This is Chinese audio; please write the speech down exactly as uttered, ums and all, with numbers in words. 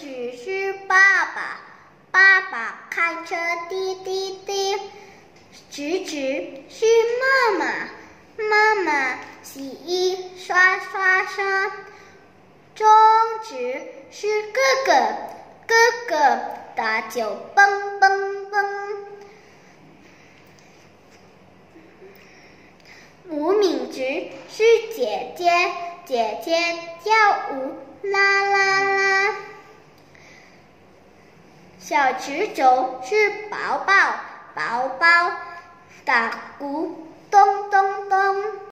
指是爸爸，爸爸开车滴滴滴；食指是妈妈，妈妈洗衣刷刷刷；中指是哥哥，哥哥打酒蹦蹦蹦；无名指是姐姐，姐姐跳舞啦啦啦；小指头是宝宝，宝宝打鼓咚咚咚。